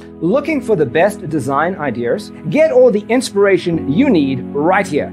Looking for the best design ideas? Get all the inspiration you need right here.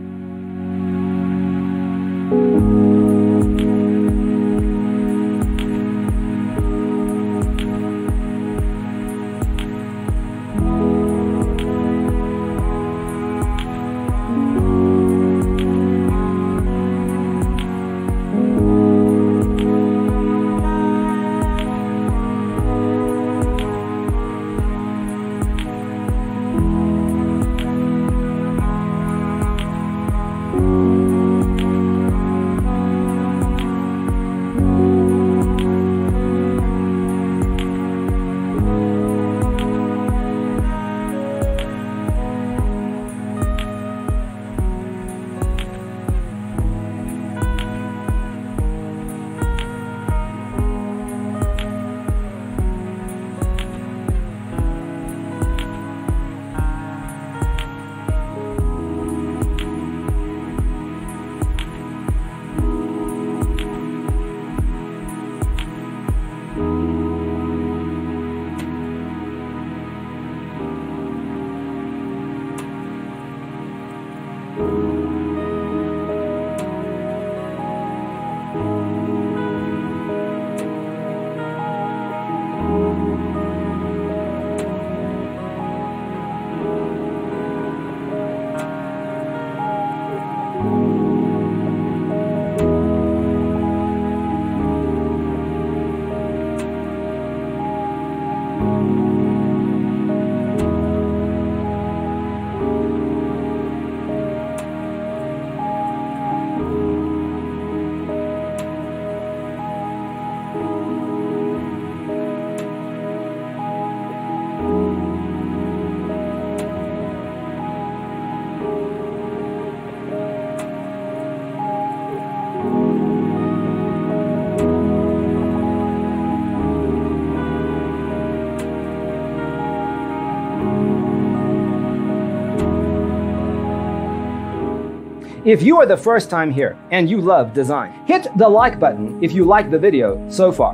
If you are the first time here and you love design, hit the like button if you like the video so far.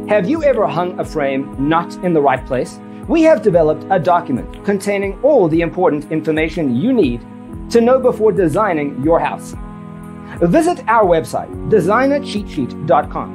Have you ever hung a frame not in the right place? We have developed a document containing all the important information you need to know before designing your house. Visit our website, designercheatsheet.com.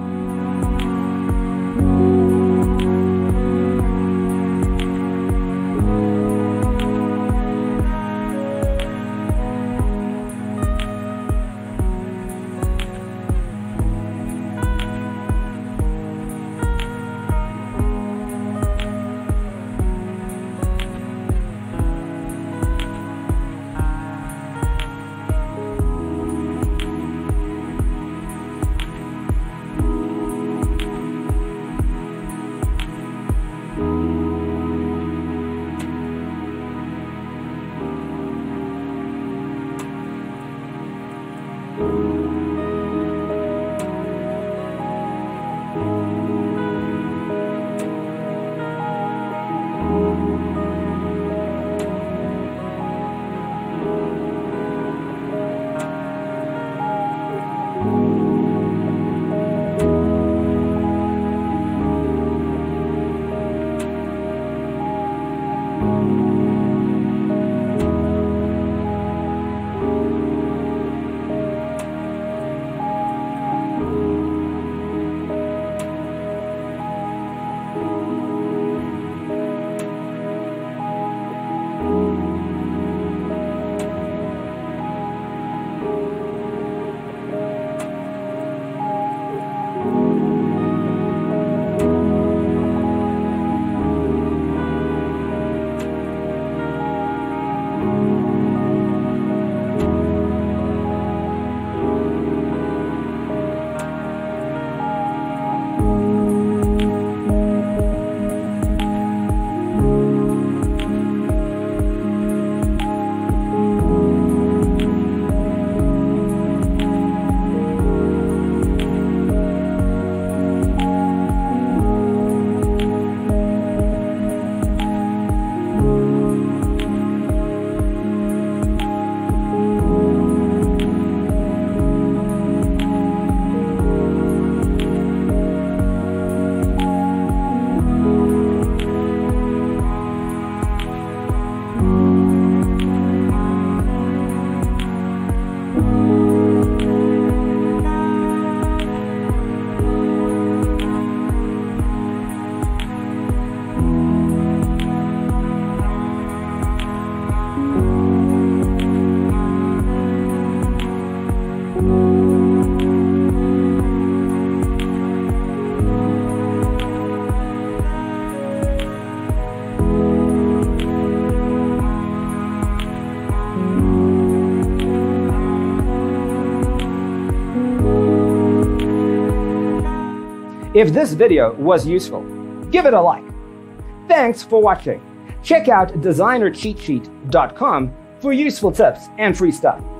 If this video was useful, give it a like. Thanks for watching. Check out designercheatsheet.com for useful tips and free stuff.